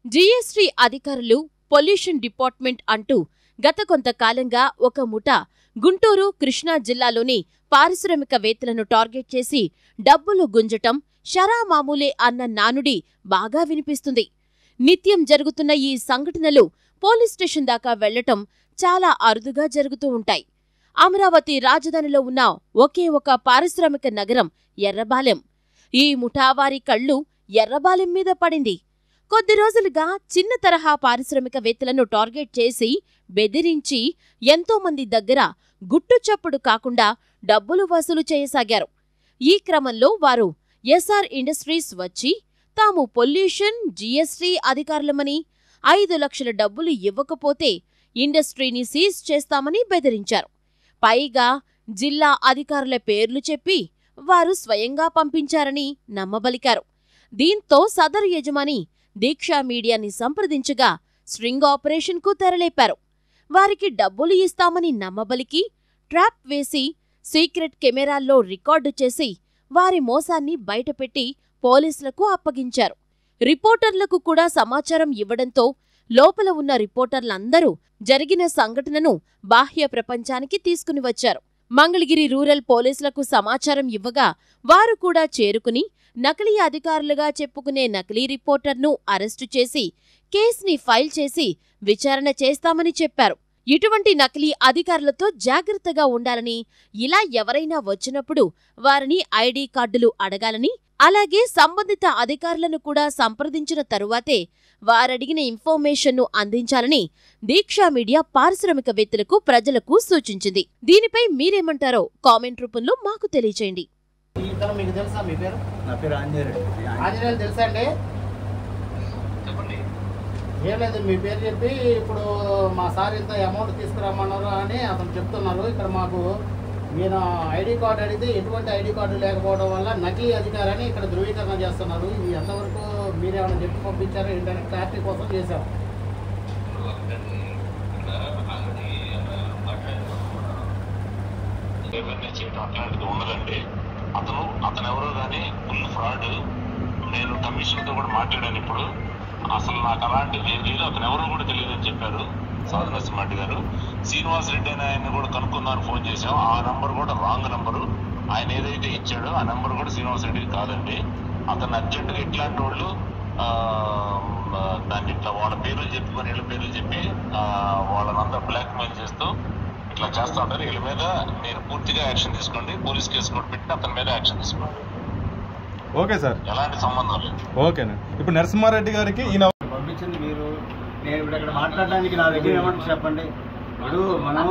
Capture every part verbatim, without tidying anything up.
GST అధికారులు pollution department అంటూ గత కొంతకాలంగా ఒక ముఠ గుంటూరు, కృష్ణా జిల్లాలోని పారిశ్రామికవేత్తలను టార్గెట్ చేసి డబ్బులు గుంజటం షరామామూలే అన్న నానుడి బాగా వినిపిస్తుంది. నిత్యం జరుగుతున్న ఈ సంఘటనలు పోలీస్ స్టేషన్ దాకా వెళ్లటం చాలా అరుదుగా జరుగుతూ ఉంటాయి. అమరావతి రాజధానిలో ఉన్న ఒకే ఒక పారిశ్రామిక నగరం ఎర్రబాలెం. ఈ ముఠావారి కళ్ళు ఎర్రబాలెం మీద పడింది. కొద్ది రోజులుగా చిన్న తరహా పారిశ్రామికవేత్తలను టార్గెట్ చేసి బెదిరించి ఎంతోమంది దగ్గర గుట్టుచప్పుడు కాకుండా డబ్బులు వసూలు చేయసాగారు. ఈ క్రమంలో వారు ఎస్ఆర్ ఇండస్ట్రీస్ వచ్చి తాము పొల్యూషన్, జీఎస్టీ అధికారులమని, ఐదు లక్షల డబ్బులు ఇవ్వకపోతే ఇండస్ట్రీని సీజ్ చేస్తామని బెదిరించారు. పైగా జిల్లా అధికారుల పేర్లు చెప్పి వారు స్వయంగా పంపించారని నమ్మబలికారు. దీంతో సదరు యజమాని దీక్షా మీడియాని సంప్రదించగా స్ట్రింగ్ ఆపరేషన్కు తెరలేపారు. వారికి డబ్బులు ఇస్తామని నమ్మబలికి ట్రాప్ వేసి సీక్రెట్ కెమెరాల్లో రికార్డు చేసి వారి మోసాన్ని బయటపెట్టి పోలీసులకు అప్పగించారు. రిపోర్టర్లకు కూడా సమాచారం ఇవ్వడంతో లోపల ఉన్న రిపోర్టర్లందరూ జరిగిన సంఘటనను బాహ్య ప్రపంచానికి తీసుకుని వచ్చారు. మంగళగిరి రూరల్ పోలీసులకు సమాచారం ఇవ్వగా వారు కూడా చేరుకుని నకిలీ అధికారులుగా చెప్పుకునే నకిలీ రిపోర్టర్ను అరెస్టు చేసి కేసుని ఫైల్ చేసి విచారణ చేస్తామని చెప్పారు. ఇటువంటి నకిలీ అధికారులతో జాగ్రత్తగా ఉండాలని, ఇలా ఎవరైనా వచ్చినప్పుడు వారిని ఐడీ కార్డులు అడగాలని, అలాగే సంబంధిత అధికారులను కూడా సంప్రదించిన తరువాతే వారడిగిన ఇన్ఫర్మేషన్ను అందించాలని దీక్షా మీడియా పారిశ్రామికవేత్తలకు, ప్రజలకు సూచించింది. దీనిపై మీరేమంటారో కామెంట్ రూపంలో మాకు తెలియచేయండి. మీకు తెలుసా? మీ పేరు? నా పేరు ఆంజనేయులు. ఆంజనేయులు తెలుసా అండి? ఏం లేదు, మీ పేరు చెప్పి ఇప్పుడు మా సార్ ఇంత అమౌంట్ తీసుకురమ్మన్నారు అని అతను చెప్తున్నారు. ఇక్కడ మాకు మీరు ఐడి కార్డు అడిగితే ఎటువంటి ఐడి కార్డు లేకపోవడం వల్ల నకిలీ అధికారాన్ని ఇక్కడ ధృవీకరణ చేస్తున్నారు. ఇది ఎంతవరకు మీరేమైనా చెప్పి పంపించారో ఏంటనే క్లారిటీ కోసం చేశాం. అట్లాంటిది ఉండదండి. అతను అతను ఎవరో కానీ ఫుల్ ఫ్రాడ్. నేను కమిషన్తో కూడా మాట్లాడాను. ఇప్పుడు అసలు నాకు అలాంటిది ఏం లేదు, అతను ఎవరో కూడా తెలియదు అని చెప్పారు సాధు నరసింహారెడ్డి గారు. శ్రీనివాస్ రెడ్డి అని ఆయన కూడా కనుక్కుందామని ఫోన్ చేశాం. ఆ నంబర్ కూడా రాంగ్ నంబరు. ఆయన ఏదైతే ఇచ్చాడో ఆ నెంబర్ కూడా శ్రీనివాస్ రెడ్డికి కాదండి. అతను అర్జెంటుగా ఇట్లాంటి వాళ్ళు దాన్ని ఇట్లా వాళ్ళ పేర్లు చెప్పి మన వీళ్ళ పేర్లు చెప్పి వాళ్ళనంతా బ్లాక్ మెయిల్ చేస్తూ ఇట్లా చేస్తా ఉంటారు. వీళ్ళ మీద మీరు పూర్తిగా యాక్షన్ తీసుకోండి. పోలీస్ కేసు కూడా పెట్టి అతని మీద యాక్షన్ తీసుకోండి. ఓకే సార్, ఎలాంటి సంబంధం లేదు. ఓకేనా. ఇప్పుడు నరసింహారెడ్డి గారికి ఈయన పంపించింది మీరు. నేను ఇప్పుడు ఇక్కడ మాట్లాడడానికి నా దగ్గర ఏమంటే చెప్పండి. ఇప్పుడు మనం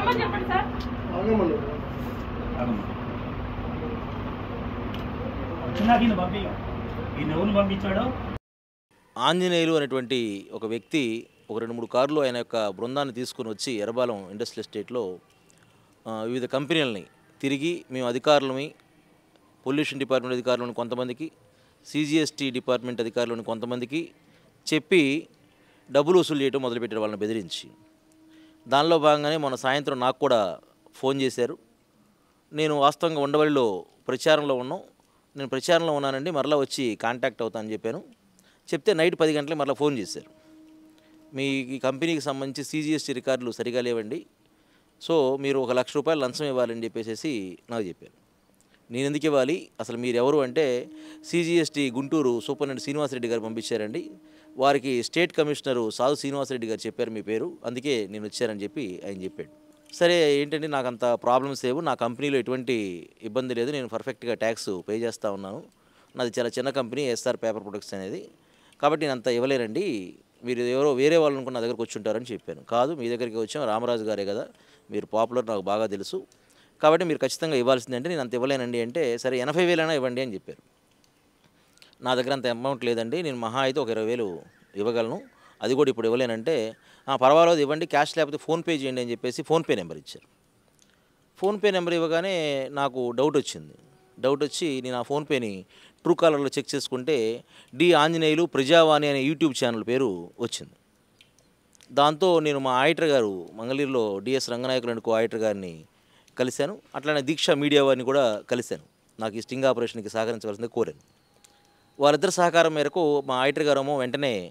ఆంజనేయులు అనేటువంటి ఒక వ్యక్తి ఒక రెండు మూడు కార్లు ఆయన యొక్క బృందాన్ని తీసుకుని వచ్చి ఎర్రబాలెం ఇండస్ట్రియల్ ఎస్టేట్లో వివిధ కంపెనీలని తిరిగి మేము అధికారులని, పొల్యూషన్ డిపార్ట్మెంట్ అధికారులను కొంతమందికి, సిజిఎస్టీ డిపార్ట్మెంట్ అధికారులను కొంతమందికి చెప్పి డబ్బులు వసూలు చేయడం మొదలుపెట్టారు వాళ్ళని బెదిరించి. దానిలో భాగంగానే మొన్న సాయంత్రం నాకు కూడా ఫోన్ చేశారు. నేను వాస్తవంగా ఉండవల్లిలో ప్రచారంలో ఉన్నాం, నేను ప్రచారంలో ఉన్నానండి, మరలా వచ్చి కాంటాక్ట్ అవుతానని చెప్పాను. చెప్తే నైట్ పది గంటలకు మరలా ఫోన్ చేశారు. మీ ఈ కంపెనీకి సంబంధించి సిజిఎస్టీ రికార్డులు సరిగా లేవండి, సో మీరు ఒక లక్ష రూపాయలు లంచం ఇవ్వాలని చెప్పేసి నాకు చెప్పారు. నేను ఎందుకు ఇవ్వాలి, అసలు మీరు ఎవరు అంటే సిజిఎస్టీ గుంటూరు సూపరింటెండెంట్ శ్రీనివాసరెడ్డి గారు పంపించారండి, వారికి స్టేట్ కమిషనరు సాధు శ్రీనివాసరెడ్డి గారు చెప్పారు మీ పేరు, అందుకే నేను వచ్చారని చెప్పి ఆయన చెప్పాడు. సరే ఏంటంటే నాకు అంత ప్రాబ్లమ్స్ లేవు, నా కంపెనీలో ఎటువంటి ఇబ్బంది లేదు, నేను పర్ఫెక్ట్గా ట్యాక్స్ పే చేస్తూ ఉన్నాను, నాది చాలా చిన్న కంపెనీ ఎస్ఆర్ పేపర్ ప్రొడక్ట్స్ అనేది, కాబట్టి నేను అంత ఇవ్వలేనండి, మీరు ఎవరో వేరే వాళ్ళు అనుకున్న నా దగ్గరకు వచ్చి ఉంటారని చెప్పాను. కాదు, మీ దగ్గరికి వచ్చాం, రామరాజు గారే కదా, మీరు పాపులర్, నాకు బాగా తెలుసు, కాబట్టి మీరు ఖచ్చితంగా ఇవ్వాల్సిందే అంటే నేను అంత ఇవ్వలేనండి అంటే, సరే ఎనభై వేలైనా ఇవ్వండి అని చెప్పారు. నా దగ్గర అంత అమౌంట్ లేదండి, నేను మహా అయితే ఒక ఇరవై వేలు ఇవ్వగలను, అది కూడా ఇప్పుడు ఇవ్వలేనంటే, పర్వాలేదు ఇవ్వండి, క్యాష్ లేకపోతే ఫోన్పే చేయండి అని చెప్పేసి ఫోన్పే నెంబర్ ఇచ్చారు. ఫోన్పే నెంబర్ ఇవ్వగానే నాకు డౌట్ వచ్చింది. డౌట్ వచ్చి నేను ఆ ఫోన్పేని ట్రూ కాలర్లో చెక్ చేసుకుంటే డి ఆంజనేయులు ప్రజావాణి అనే యూట్యూబ్ ఛానల్ పేరు వచ్చింది. దాంతో నేను మా ఆడిటర్ గారు మంగళగిరిలో డిఎస్ రంగనాయకులు అనుకో ఆడిటర్ గారిని కలిశాను, అట్లానే దీక్షా మీడియా వారిని కూడా కలిశాను. నాకు ఈ స్టింగ్ ఆపరేషన్కి సహకరించవలసింది కోరాను. వాళ్ళిద్దరు సహకారం మేరకు మా ఆడిటర్ గారేమో వెంటనే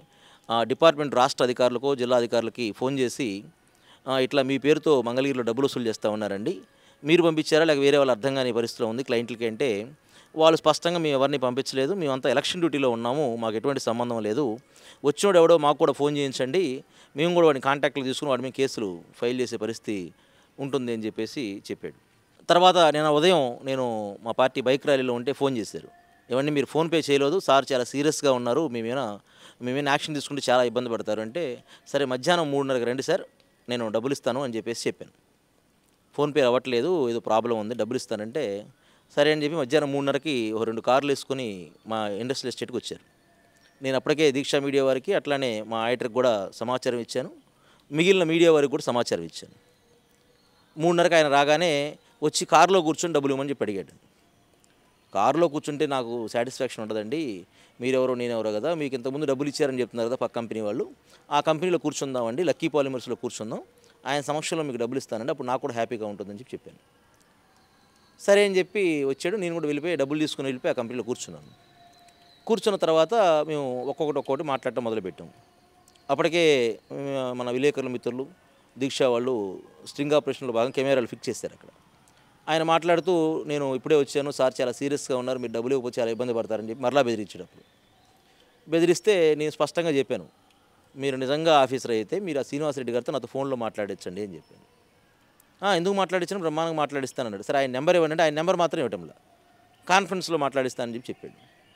డిపార్ట్మెంట్ రాష్ట్ర అధికారులకు జిల్లా అధికారులకి ఫోన్ చేసి ఇట్లా మీ పేరుతో మంగళగిరిలో డబ్బులు వసూలు చేస్తూ ఉన్నారండి, మీరు పంపించారా లేక వేరే వాళ్ళు అర్థం కాని పరిస్థితిలో ఉంది క్లయింట్లకి అంటే వాళ్ళు స్పష్టంగా మేము ఎవరిని పంపించలేదు, మేమంతా ఎలక్షన్ డ్యూటీలో ఉన్నాము, మాకు ఎటువంటి సంబంధం లేదు, వచ్చినోడు ఎవడో మాకు కూడా ఫోన్ చేయించండి, మేము కూడా వాడిని కాంటాక్ట్లు తీసుకుని వాడి మీద కేసులు ఫైల్ చేసే పరిస్థితి ఉంటుంది అని చెప్పేసి చెప్పాడు. తర్వాత నేను ఉదయం నేను మా పార్టీ బైక్ ర్యాలీలో ఉంటే ఫోన్ చేశారు, ఏమండి మీరు ఫోన్పే చేయలేదు, సార్ చాలా సీరియస్గా ఉన్నారు, మేమేనా మేమేమైనా యాక్షన్ తీసుకుంటే చాలా ఇబ్బంది పడతారు అంటే సరే మధ్యాహ్నం మూడున్నరకు రండి సార్ నేను డబ్బులు ఇస్తాను అని చెప్పేసి చెప్పాను. ఫోన్పే అవ్వట్లేదు, ఏదో ప్రాబ్లం ఉంది, డబ్బులు ఇస్తానంటే సరే అని చెప్పి మధ్యాహ్నం మూడున్నరకి ఒక రెండు కార్లు వేసుకొని మా ఇండస్ట్రియల్ ఎస్టేట్కి వచ్చారు. నేను అప్పటికే దీక్షా మీడియా వారికి అట్లానే మా ఆడిటర్కి కూడా సమాచారం ఇచ్చాను, మిగిలిన మీడియా వారికి కూడా సమాచారం ఇచ్చాను. మూడున్నరకు ఆయన రాగానే వచ్చి కారులో కూర్చొని డబ్బులు ఇవ్వమని చెప్పి అడిగాడు. కారులో కూర్చుంటే నాకు సాటిస్ఫాక్షన్ ఉండదండి, మీరెవరో నేనెవరో కదా, మీకు ఇంతకుముందు డబ్బులు ఇచ్చారని చెప్తున్నారు కదా పక్క కంపెనీ వాళ్ళు, ఆ కంపెనీలో కూర్చుందామండి, లక్కీ పాలిమర్స్లో కూర్చుందాం, ఆయన సమక్షంలో మీకు డబ్బులు ఇస్తానండి, అప్పుడు నాకు కూడా హ్యాపీగా ఉంటుందని చెప్పి చెప్పాను. సరే అని చెప్పి వచ్చాడు, నేను కూడా వెళ్ళిపోయి డబ్బులు తీసుకుని వెళ్ళిపోయి ఆ కంపెనీలో కూర్చున్నాను. కూర్చున్న తర్వాత మేము ఒక్కొక్కటి ఒక్కొక్కటి మాట్లాడటం మొదలుపెట్టాము. అప్పటికే మన విలేకరుల మిత్రులు దీక్ష వాళ్ళు స్ట్రింగ్ ఆపరేషన్లో భాగంగా కెమెరాలు ఫిక్స్ చేశారు అక్కడ. ఆయన మాట్లాడుతూ నేను ఇప్పుడే వచ్చాను సార్, చాలా సీరియస్గా ఉన్నారు, మీరు డబ్బులు ఇవ్వకపోతే చాలా ఇబ్బంది పడతారని చెప్పి మరలా బెదిరించేటప్పుడు బెదిరిస్తే నేను స్పష్టంగా చెప్పాను, మీరు నిజంగా ఆఫీసర్ అయితే మీరు ఆ శ్రీనివాసరెడ్డి గారితో నాతో ఫోన్లో మాట్లాడించండి అని చెప్పాను. ఎందుకు మాట్లాడించాను, బ్రహ్మాండంగా మాట్లాడిస్తానన్నాడు. సరే ఆయన నెంబర్ ఇవ్వండి, ఆయన నెంబర్ మాత్రం ఇవ్వటంలా, కాన్ఫరెన్స్లో మాట్లాడిస్తానని చెప్పి చెప్పాడు.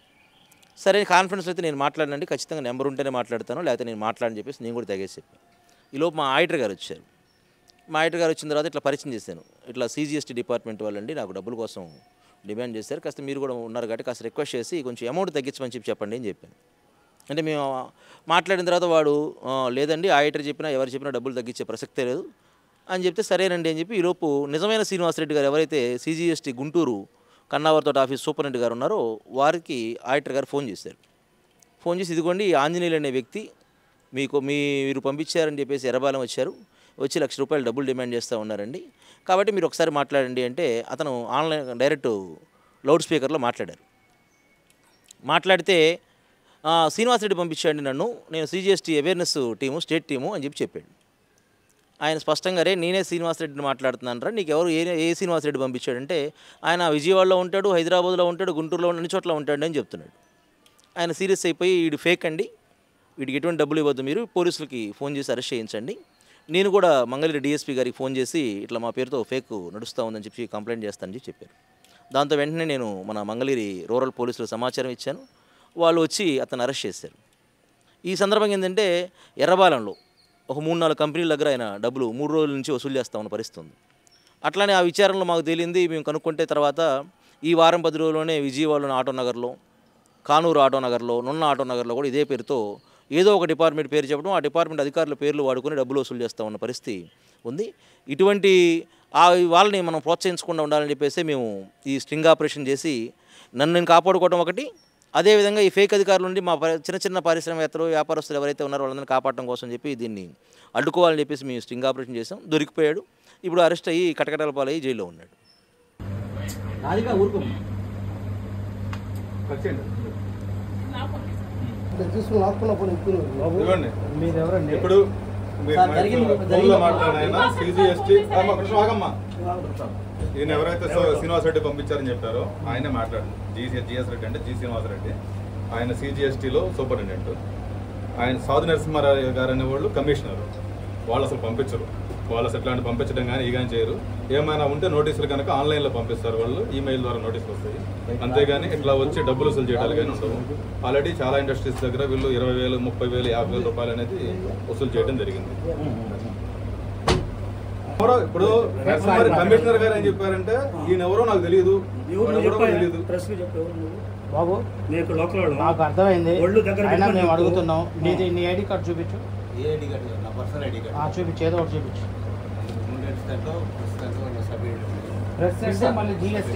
సరే కాన్ఫరెన్స్లో అయితే నేను మాట్లాడినండి, ఖచ్చితంగా నెంబర్ ఉంటేనే మాట్లాడతాను, లేకపోతే నేను మాట్లాడని చెప్పేసి నేను కూడా తెగేసి చెప్పాను. ఈలోపు మా ఆడిటర్ గారు వచ్చారు. మా ఆడిటర్ గారు వచ్చిన తర్వాత ఇట్లా పరిచయం చేశాను, ఇట్లా సీజీఎస్టీ డిపార్ట్మెంట్ వాళ్ళండి నాకు డబ్బుల కోసం డిమాండ్ చేశారు, కాస్త మీరు కూడా ఉన్నారు కాబట్టి కాస్త రిక్వెస్ట్ చేసి కొంచెం అమౌంట్ తగ్గించమని చెప్పి చెప్పండి అని చెప్పాను. అంటే మేము మాట్లాడిన తర్వాత వాడు లేదండి ఆడిటర్ చెప్పినా ఎవరు చెప్పినా డబ్బులు తగ్గించే ప్రసక్తే లేదు అని చెప్తే సరేనండి అని చెప్పి ఈలోపు నిజమైన శ్రీనివాసరెడ్డి గారు ఎవరైతే సీజీఎస్టీ గుంటూరు కన్నావర్ తోట ఆఫీస్ సూపరింటెండెంట్ గారు ఉన్నారో వారికి ఆడిటర్ గారు ఫోన్ చేశారు. ఫోన్ చేసి ఇదిగోండి ఆంజనేయులు అనే వ్యక్తి మీకు మీరు పంపించారని చెప్పేసి ఎర్రబాలెం వచ్చారు, వచ్చి లక్ష రూపాయలు డబ్బులు డిమాండ్ చేస్తూ ఉన్నారండి, కాబట్టి మీరు ఒకసారి మాట్లాడండి అంటే అతను ఆన్లైన్ డైరెక్ట్ లౌడ్ స్పీకర్లో మాట్లాడారు. మాట్లాడితే శ్రీనివాసరెడ్డి పంపించండి నన్ను, నేను CGST awareness team state team అని చెప్పి చెప్పాడు. ఆయన స్పష్టంగా రే నేనే శ్రీనివాసరెడ్డిని మాట్లాడుతున్నాను రా, నీకు ఎవరు ఏ ఏ శ్రీనివాసరెడ్డి పంపించాడంటే ఆయన విజయవాడలో ఉంటాడు, హైదరాబాద్లో ఉంటాడు, గుంటూరులో అన్ని చోట్ల ఉంటాడు అని చెప్తున్నాడు. ఆయన సీరియస్ అయిపోయి వీడు ఫేక్ అండి, వీడికి ఎటువంటి డబ్బులు ఇవ్వద్దు, మీరు పోలీసులకి ఫోన్ చేసి అరెస్ట్ చేయించండి, నేను కూడా మంగళగిరి డిఎస్పీ గారికి ఫోన్ చేసి ఇట్లా మా పేరుతో ఫేక్ నడుస్తూ ఉందని చెప్పి కంప్లైంట్ చేస్తానని చెప్పి చెప్పారు. దాంతో వెంటనే నేను మన మంగళగిరి రూరల్ పోలీసులకు సమాచారం ఇచ్చాను, వాళ్ళు వచ్చి అతను అరెస్ట్ చేశారు. ఈ సందర్భంగా ఏంటంటే ఎర్రబాలెంలో ఒక మూడు నాలుగు కంపెనీల దగ్గర ఆయన డబ్బులు మూడు రోజుల నుంచి వసూలు చేస్తా ఉన్న పరిస్థితి ఉంది. అట్లానే ఆ విచారణలో మాకు తేలింది, మేము కనుక్కుంటే తర్వాత ఈ వారం పది రోజుల్లోనే విజయవాడలోని ఆటో నగర్లో, కానూరు ఆటో నగర్లో, నున్న ఆటో నగర్లో కూడా ఇదే పేరుతో ఏదో ఒక డిపార్ట్మెంట్ పేరు చెప్పడం, ఆ డిపార్ట్మెంట్ అధికారుల పేర్లు వాడుకొని డబ్బులు వసూలు చేస్తూ ఉన్న పరిస్థితి ఉంది. ఇటువంటి ఆ వాళ్ళని మనం ప్రోత్సహించకుండా ఉండాలని చెప్పేసి మేము ఈ స్ట్రింగ్ ఆపరేషన్ చేసి నన్ను నేను కాపాడుకోవడం ఒకటి, అదేవిధంగా ఈ ఫేక్ అధికారుల నుండి మా చిన్న చిన్న పారిశ్రామికవేత్తలు వ్యాపారస్తులు ఎవరైతే ఉన్నారో వాళ్ళని కాపాడడం కోసం చెప్పి దీన్ని అడ్డుకోవాలని చెప్పేసి మేము స్ట్రింగ్ ఆపరేషన్ చేసాం. దొరికిపోయాడు, ఇప్పుడు అరెస్ట్ అయ్యి కటకటాల పాలయ్యి జైల్లో ఉన్నాడు. ఇప్పుడు ఈయన ఎవరైతే శ్రీనివాసరెడ్డి పంపించారని చెప్పారో ఆయనే మాట్లాడు, జీసీ జిఎస్ రెడ్డి అంటే జి శ్రీనివాసరెడ్డి, ఆయన సిజిఎస్టీలో సూపరింటెండెంట్, ఆయన సాధు నరసింహారావు గారు అనేవాళ్ళు కమిషనరు, వాళ్ళు అసలు పంపించరు, వాళ్ళు అసలు ఇట్లాంటి పంపించడం కానీ ఈ కానీ చేయరు, ఏమైనా ఉంటే నోటీసులు కనుక ఆన్లైన్లో పంపిస్తారు, వాళ్ళు ఈమెయిల్ ద్వారా నోటీసులు వస్తాయి, అంతేగాని ఇట్లా వచ్చి డబ్బులు వసూలు చేయడాలు కానీ ఉండవు. ఆల్రెడీ చాలా ఇండస్ట్రీస్ దగ్గర వీళ్ళు ఇరవై వేలు ముప్పై వేలు యాభై వేల రూపాయలు అనేది వసూలు చేయడం జరిగింది. ఇప్పుడు కమిషనర్ గారు ఏం చెప్పారంటే ఈయన ఎవరో నాకు తెలియదు, బాబు నాకు అర్థమైంది, అయినా మేము అడుగుతున్నాం, నీది నీ ఐడి కార్డు చూపించు, చూపించు ఏదో ఒకటి చూపించు. మళ్ళీ జిఎస్టీ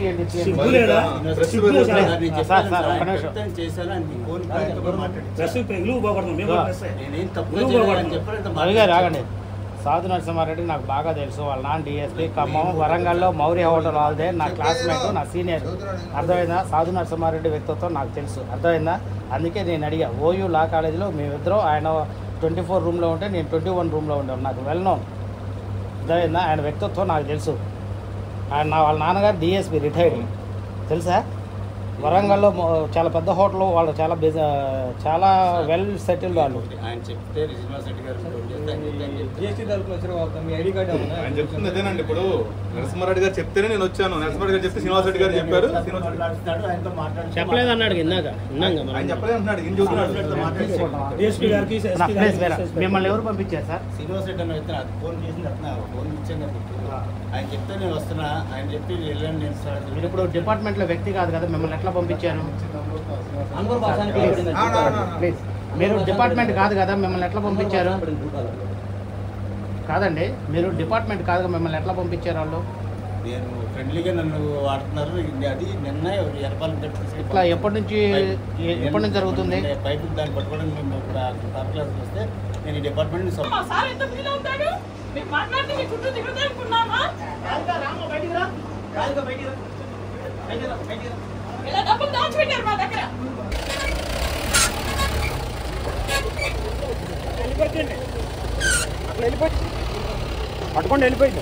అడిగారు ఆగండి, సాధు నరసింహారెడ్డి నాకు బాగా తెలుసు. వాళ్ళ నాన్న డిఎస్పీ ఖమ్మం వరంగల్లో మౌర్య హోటల్ వాళ్ళదే నా క్లాస్మేట్, నా సీనియర్. అర్థమైందా? సాధు నరసింహారెడ్డి వ్యక్తిత్వం నాకు తెలుసు. అర్థమైందా? అందుకే నేను అడిగా. ఓయూ లా కాలేజీలో మేమిద్దరం, ఆయన ట్వంటీ ఫోర్ రూమ్లో ఉంటే నేను ట్వంటీ వన్ రూమ్లో ఉండాను. నాకు వెల్ నోన్. అర్థమైందా? ఆయన వ్యక్తిత్వం నాకు తెలుసు. ఆయన నా వాళ్ళ నాన్నగారు డిఎస్పీ రిటైర్డ్, తెలుసా? వరంగల్లో చాలా పెద్ద హోటల్, వాళ్ళు చాలా బిజీ, చాలా వెల్ సెటిల్డ్ వాళ్ళు. ఆయన చెప్తే శ్రీనివాసరెడ్డి గారు ఆయన చెప్తుంది అదేనండి. ఇప్పుడు నరసింహారెడ్డి గారు చెప్తేనే నేను వచ్చాను. నరసింహారెడ్డి గారు చెప్తే శ్రీనివాసరెడ్డి గారు చెప్పారు. ఆయనతో మాట్లాడి చెప్పలేదు అన్నాడు ఇందాక. ఆయన చెప్పలేదు అంటున్నాడు. ఈయన చెబుతున్నాడు. మిమ్మల్ని ఎవరు పంపించారు సార్? శ్రీనివాసరెడ్డి అన్న వ్యక్తి నాకు ఫోన్ చేసి అట్లా ఫోన్ ఇచ్చాను కదా, ఆయన చెప్తే నేను వస్తున్నా, ఆయన చెప్పి వెళ్ళండి నేను సార్. మీరు ఇప్పుడు డిపార్ట్మెంట్లో వ్యక్తి కాదు కదా, మిమ్మల్ని ఎట్లా పంపించారు? ప్లీజ్, మీరు డిపార్ట్మెంట్ కాదు కదా, మిమ్మల్ని ఎట్లా పంపించారు? కాదండి, మీరు డిపార్ట్మెంట్ కాదు, మిమ్మల్ని ఎట్లా పంపించారు వాళ్ళు? నేను ఫ్రెండ్లీగా నన్ను వాడుతున్నారు. అది నిన్న ఎరపాలి ఇట్లా ఎప్పటి నుంచి ఎప్పటి నుంచి జరుగుతుంది? పైపు దాన్ని పట్టుకోవడం మేము ఇప్పుడు థర్డ్ క్లాస్ వస్తే నేను ఈ డిపార్ట్మెంట్ పట్టుకోండి, వెళ్ళిపోయింది.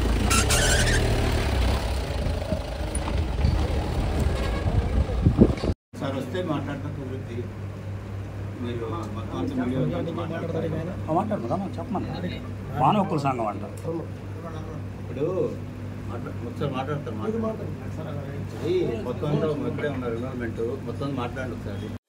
సార్ వస్తే మాట్లాడతా కుదిరిద్ది. మీరు మొత్తం అంతా మీడియా మాట్లాడతారు. మాట్లాడుతున్నాం చెప్పమన్నా మానవ హక్కుల సంఘం అంట. ఇప్పుడు ఒకసారి మాట్లాడతారు. మొత్తం అంతా ఇక్కడే ఉన్నారు ఎన్విరాన్మెంట్ మొత్తం మాట్లాడండి ఒకసారి.